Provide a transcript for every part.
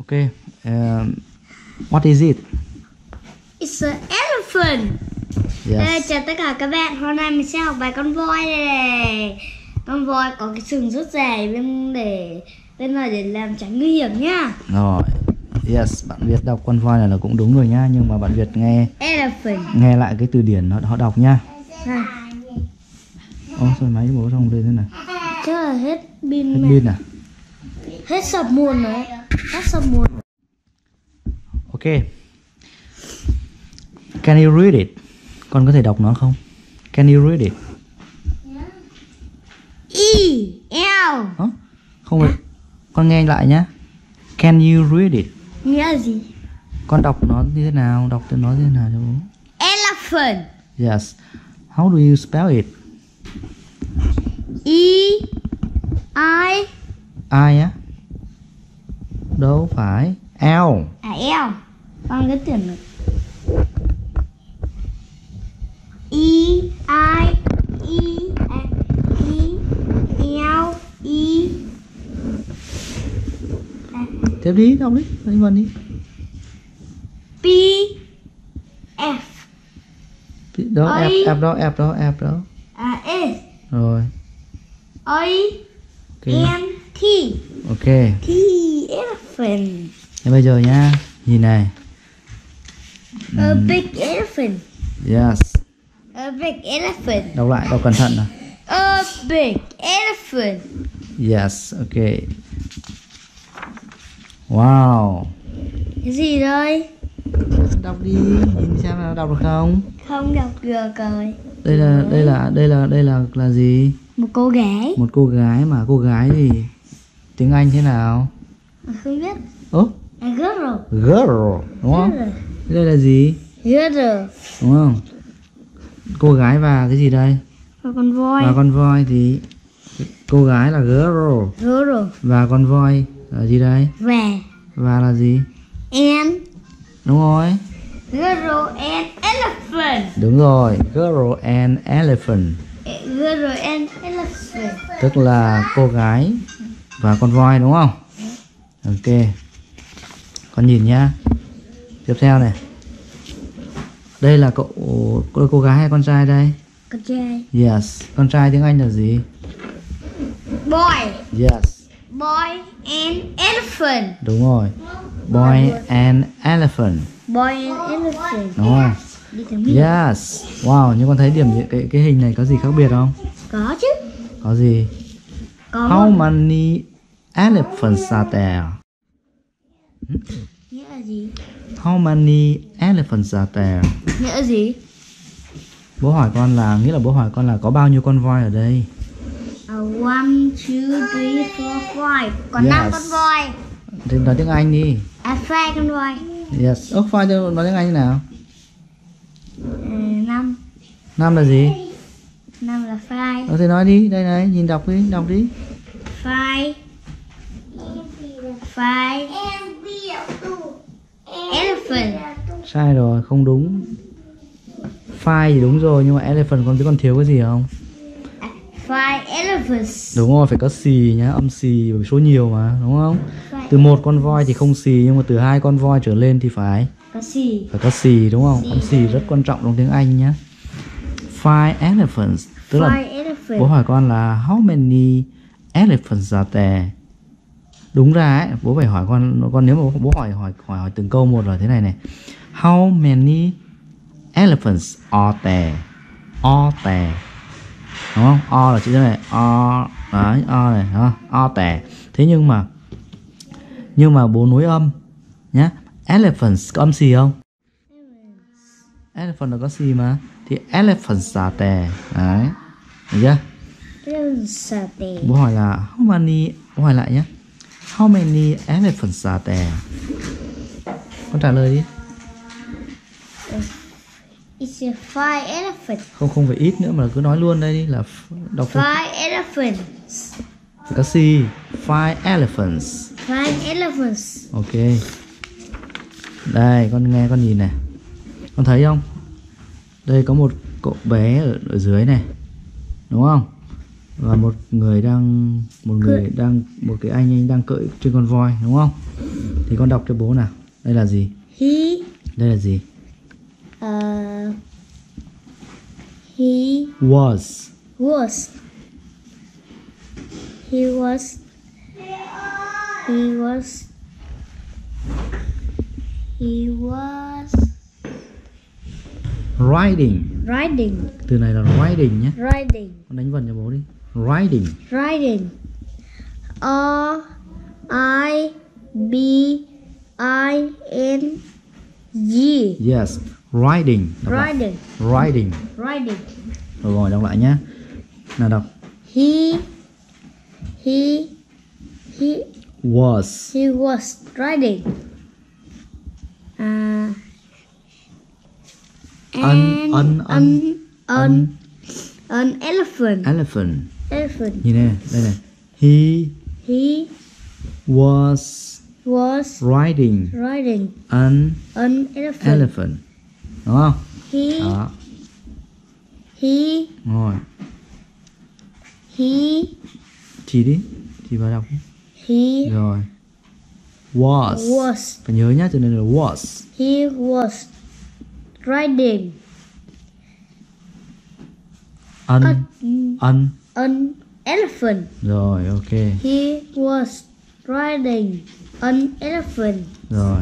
Ok. What is it? It's an elephant. Yes. Chào tất cả các bạn. Hôm nay mình sẽ học bài con voi đây này. Con voi có cái sừng rất dài bên này để làm tránh nguy hiểm nhá. Rồi. Yes, bạn Việt đọc con voi này là cũng đúng rồi nhá, nhưng mà bạn Việt nghe lại cái từ điển họ đọc nhá. Ồ, sao máy bố xong đây thế này? Chắc là hết pin. Hết pin à? Hết sập nguồn rồi. Hết sập nguồn. Ok. Can you read it? Con có thể đọc nó không? Can you read it? L. Không phải. Con nghe lại nhá. Can you read it? Nghĩa là gì? Con đọc nó như thế nào? Đọc cho nó như thế nào cho bố? Elephant. Yes. How do you spell it? I Á? Đâu phải. L. L. Con cứ tưởng được. Tiếp đi, đọc đi, đánh vần đi. P F. Đó, F đó. S. Rồi. A N T. Ok. T elephant. Thế bây giờ nhá, nhìn này. A big elephant. Yes. A big elephant. Đọc lại, đọc cẩn thận nào. A big elephant. Yes, ok. Wow. Cái gì đây? Đọc đi, nhìn xem nào, đọc được không? Không đọc được rồi. Đây là gì? Một cô gái. Một cô gái mà cô gái thì tiếng Anh thế nào? Không biết. Girl, đúng không? Đây là gì? Girl. Đúng không? Cô gái và cái gì đây? Và con voi. Và con voi thì cô gái là girl. Và con voi là gì đây? Và là gì? And. Đúng rồi. Girl and elephant. Đúng rồi, girl and elephant. Girl and elephant. Tức là cô gái và con voi đúng không? Ok. Con nhìn nhá. Tiếp theo này. Đây là cô gái hay con trai đây? Con trai. Yes. Con trai tiếng Anh là gì? Boy. Yes. Boy and elephant. Đúng rồi. Boy and elephant. Boy and elephant. Đúng không? Yes. Wow, nhưng con thấy điểm cái hình này có gì khác biệt không? Có chứ. Có gì? How many elephants are there? Nghĩa là gì? How many elephants are there? Nghĩa là gì? Bố hỏi con là, nghĩa là bố hỏi con là có bao nhiêu con voi ở đây? 1, 2, 3, 4, 5. Có 5 con voi. Thì nói tiếng Anh đi. 5 con voi. Yes. Voi nói tiếng Anh như nào? 5. 5 là gì? 5 là five. Thì nói đi, đây này, nhìn đọc đi. Five. Elephant. Sai rồi, không đúng. Five thì đúng rồi, nhưng mà elephant con biết con thiếu cái gì không? Five elephants. Đúng rồi, phải có xì nhá, âm xì bởi số nhiều mà, đúng không? Từ một con voi thì không xì, nhưng mà từ 2 con voi trở lên thì phải có xì, đúng không? Âm xì rất quan trọng trong tiếng Anh nhá. Five elephants, tức là bố hỏi con là how many elephants are there? Đúng ra ấy, bố phải hỏi con nếu mà bố hỏi từng câu một là thế này này. How many elephants are there? Đúng không? O là chữ thế này, đấy, o này, đúng không? Are there. Thế nhưng mà bố nối âm nhá. Elephants có âm xì không? Elephant là có xì mà, thì elephants are there. Đấy, được chưa? Bố hỏi là how many, bố hỏi lại nhé. How many elephants are there? Con trả lời đi. It's five elephants. Không phải ít nữa mà cứ nói luôn đây đi, là đọc five elephants. Phải có xì. Five elephants. Ok. Đây, con nghe, con nhìn này. Con thấy không? Đây có một cậu bé ở dưới này, đúng không? Và một cái anh đang cưỡi trên con voi, đúng không? Thì con đọc cho bố nào. Đây là gì? He. Đây là gì? He Was. was. He was. He was. He was Riding. riding. Từ này là riding nhé. Riding. Con đánh vần cho bố đi. Riding. Riding. R-I-B-I-N-G. Yes. Riding. Đọc lại. Riding. Riding. Riding. Rồi đọc lại nhé. Nào đọc. He Was. was riding an elephant. Elephant. Elephant. Nhìn này, đây này. He He was riding an an elephant. elephant. Đúng không? He Đó. he Rồi. he Chỉ đi. Chỉ vào đọc. he Rồi. Was. Phải nhớ nhá, từ này là was. He was riding An an elephant. Rồi, ok. He was riding an elephant. Rồi.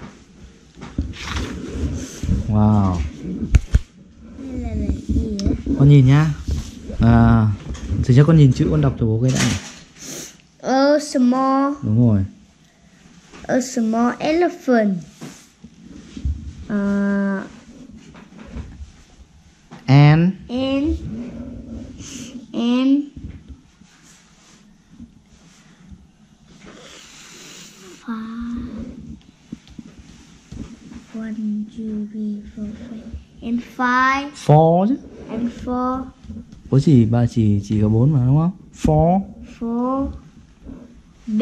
Wow. Đây là gì vậy? Con nhìn nhá. Thì cho con nhìn chữ, con đọc cho bố cái đã này. A small elephant. And one, two, three, four, five. And five. four chứ. And four. Bố bà chỉ có 4 mà đúng không? Four. B.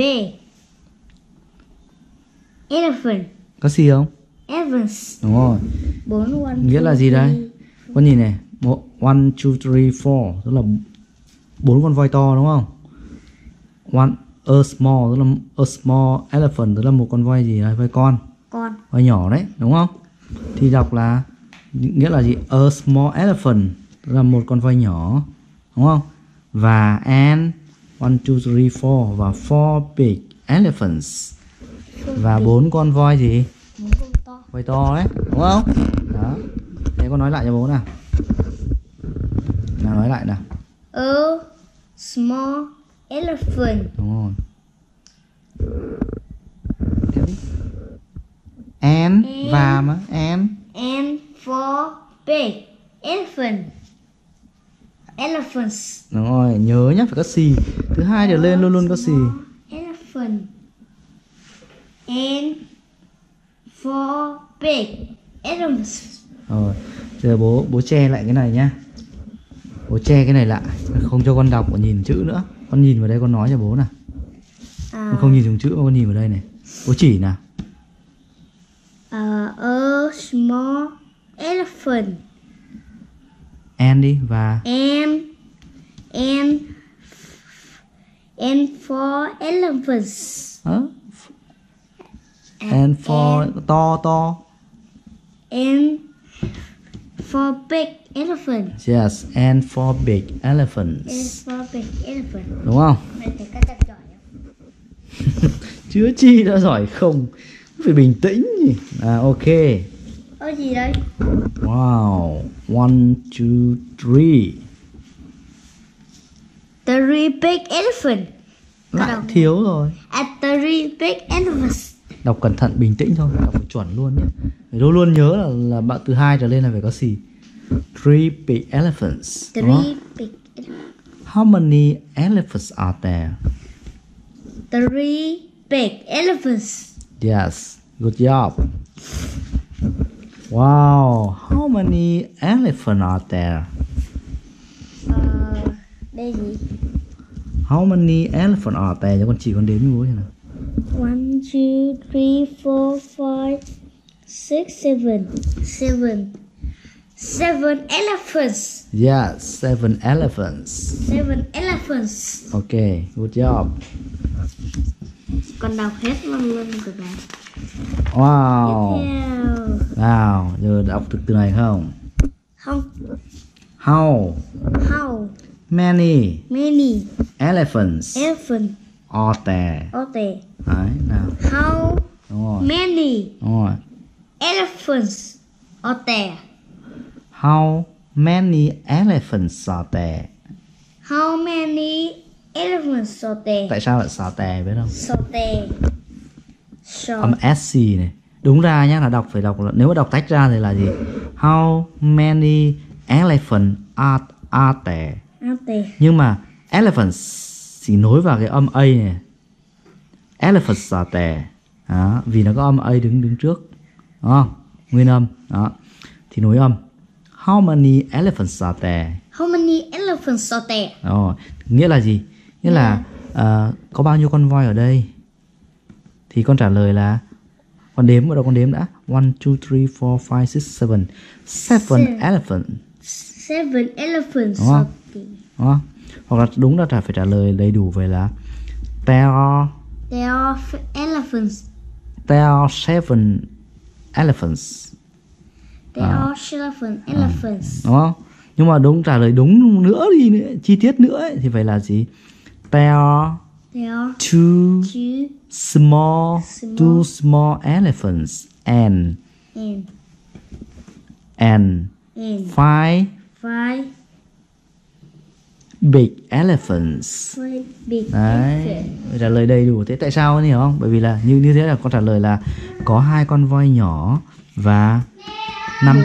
Elephant. Có gì không? Evans. Đúng rồi. 4 1. Nghĩa là gì đây? Con nhìn này, 1 2 3 4, tức là 4 con voi to đúng không? A small, tức là a small elephant, tức là một con voi gì đấy, voi con. Voi nhỏ đấy, đúng không? Thì đọc là nghĩa là gì? A small elephant, tức là một con voi nhỏ, đúng không? Và and 1 2 3 4 và 4 big elephants. Và 4 con voi gì? 4 con to. Voi to đấy, đúng không? Đó. Thế con nói lại cho bố nào. Nào nói lại nào. A small elephant. Đúng rồi. Tiếp đi. And và mà and 4 big elephants. Đúng rồi, nhớ nhá, phải có xì. Thứ hai trở lên luôn luôn có xì. Elephant. And 4 big elephants. Rồi, giờ bố che lại cái này nhá. Bố che cái này lại, không cho con đọc và nhìn chữ nữa. Con nhìn vào đây, con nói cho bố nào. Con không nhìn dùng chữ mà con nhìn vào đây này. Bố chỉ nào. A small elephant. And đi và and 4 elephants. And for to. And 4 big elephants. Yes, and for big elephants. And 4 big elephants. Đúng không? Mày thấy các giỏi không? Chứa chi đã giỏi không? Phải bình tĩnh nhỉ. Ok. Ơ gì đây? Wow. 1 2 3. 3 big elephant. Lại thiếu rồi. 3 big elephants. Đọc cẩn thận, bình tĩnh thôi, đọc phải chuẩn luôn nhé. Phải luôn luôn nhớ là bạn từ 2 trở lên là phải có gì. 3 big elephants. 3 big elephants. How many elephants are there? 3 big elephants. Yes, good job. Wow, how many elephants are there? Đây gì? How many elephants are there? Cho con chỉ con đếm với bố xem nào. 1 2 3 4 5 6 7 elephants. Yes, 7 elephants. 7 elephants. Okay, good job. Con đọc hết luôn rồi bạn. Wow. Tiếp theo. Wow, giờ đọc từ từ này không? Không. How How many many elephants elephants are there? are there? Đấy, nào. How Đúng rồi. many Đúng rồi. elephants are there? How many elephants are there? How many elephants are there? Tại sao lại xà tè biết không? So there. Âm SC này. Đúng ra nhá, là phải đọc là, nếu mà đọc tách ra thì là gì? How many elephants are there? Are there? Nhưng mà elephants chỉ nối vào cái âm A này. Elephants are there. Đó, vì nó có âm A đứng trước. Đúng không? Nguyên âm. Đó. Thì nối âm. How many elephants are there? How many elephants are there? Đó. Nghĩa là gì? Nghĩa là có bao nhiêu con voi ở đây? Thì con trả lời là con đếm, bắt đầu con đếm đã. 1, 2, 3, 4, 5, 6, 7. 7 elephants. 7 elephants Đúng không? are there. Đúng không? Hoặc là đúng là phải trả lời đầy đủ về là there There are elephants. are 7 elephants. There are 7 elephants. Đúng không? Nhưng mà đúng trả lời đúng nữa đi nữa, chi tiết nữa ấy, thì phải là gì? There are There are two two small elephants and and 5 5 big elephants. big Đấy, elephants. trả lời đầy đủ. Thế tại sao ấy, hiểu không? Bởi vì là như thế là con trả lời là có 2 con voi nhỏ và 5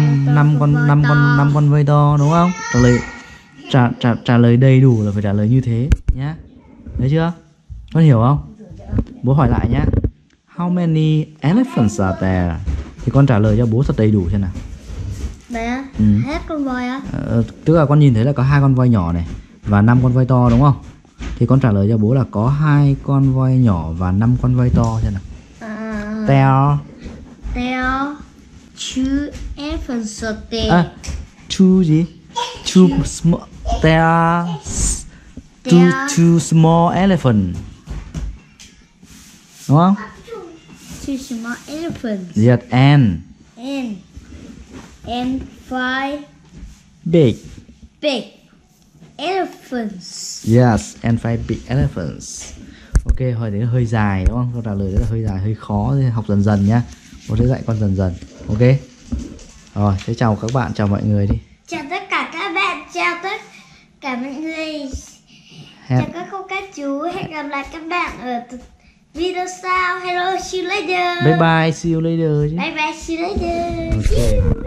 con voi to, đúng không? Trả lời đầy đủ là phải trả lời như thế nhá. Thấy chưa? Con hiểu không? Bố hỏi lại nhá. How many elephants are there? Thì con trả lời cho bố thật đầy đủ xem nào. Đấy á? Hết con voi á? Tức là con nhìn thấy là có 2 con voi nhỏ này và 5 con voi to, đúng không? Thì con trả lời cho bố là có 2 con voi nhỏ và 5 con voi to xem nào. There are 2 elephants are there. Two gì? Two small. There are two small elephants. Đúng không? 2 small elephants. Yes, and 5 big. big elephants. Yes, and 5 big elephants. Ok, hỏi đấy là hơi dài đúng không? Câu trả lời đấy là hơi dài, hơi khó, thì học dần dần nhá. Bố sẽ dạy con dần dần. Ok. Rồi, thế chào các bạn, chào mọi người đi. Chào tất cả các bạn, chào tất cả mọi người. Chào các cô các chú, hẹn gặp lại các bạn ở video sau. Hello, see you later. Bye bye, see you later. Bye bye, see you later. Ok.